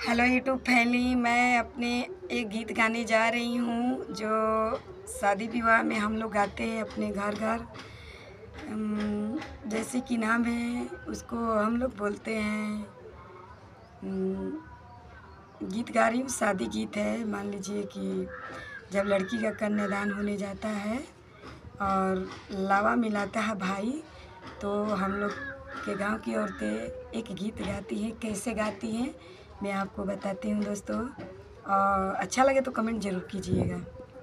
Hello YouTube family, मैं अपने एक गीत गाने जा रही हूँ जो शादी विवाह में हम लोग गाते हैं अपने घर घर। जैसे कि नाम है उसको हम लोग बोलते हैं, गीत गा रही हूँ, शादी गीत है। मान लीजिए कि जब लड़की का कन्यादान होने जाता है और लावा मिलाता है भाई, तो हम लोग के गांव की औरतें एक गीत गाती हैं। कैसे गाती हैं मैं आपको बताती हूँ दोस्तों, और अच्छा लगे तो कमेंट ज़रूर कीजिएगा।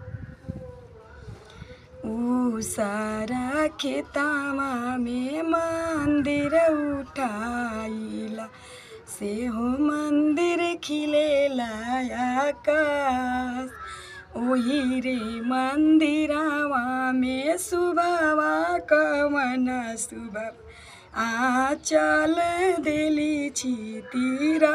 सारा खेतावा में मंदिर उठाइला, से हो मंदिर खिलेला आकाश। ओही रे मंदिरावा में सुबहवा कवन सुबह आचल देली छितीरा।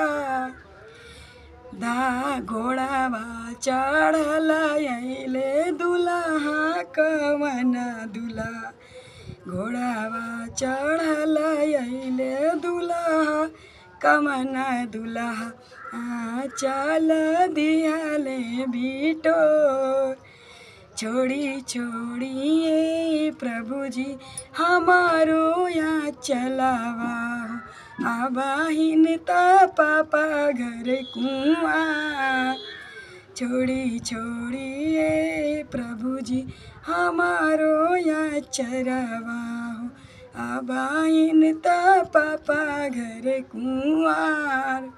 घोड़ावा चढ़ल अइले दुल्हा कवन दुल्हा। घोड़ावा चढ़ल अइले दुल्हा कवन दुल्हा। चल दिहले बिटोर। छोड़ी छोड़िए प्रभु जी हमारो यहाँ चलावा। आबाहिन ता पापा घर कुआं। छोड़ी छोड़िए प्रभु जी हमारो यहाँ चरावा। आबाहिन ता पापा घर कुआं।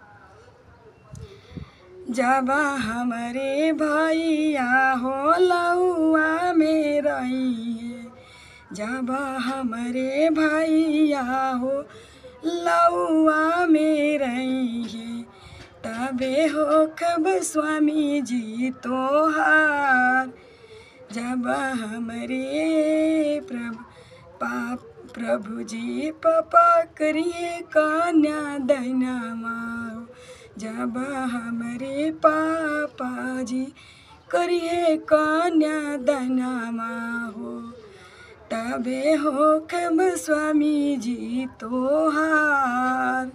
जब हमारे भैया हो लौआ में रही, जब हमारे भैया हो लौआ में रही, तबे हो कब स्वामी जी तोहार। जब हमारे प्रभु जी पापा करिए कन्या दैनमा। जब हमारे पापा जी करिए कन्या दैनमा हो, तबे हो कब स्वामी जी तोहार।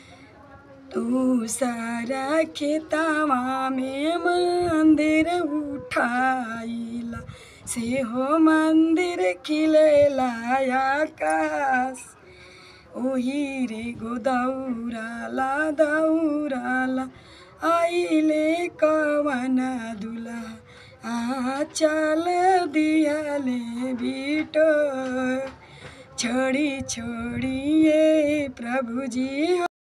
तू सारा खेतावा में मंदिर उठाइला, से हो मंदिर खिलेला आकाश। ओही रे गो दौराला दौराला आइले कवन दुल्हा। चल दिहले बिटोर। छोड़ी छोड़िए प्रभु जी